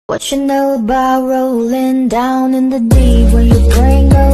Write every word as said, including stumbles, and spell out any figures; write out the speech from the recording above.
What you know about rolling down in the deep when you bring up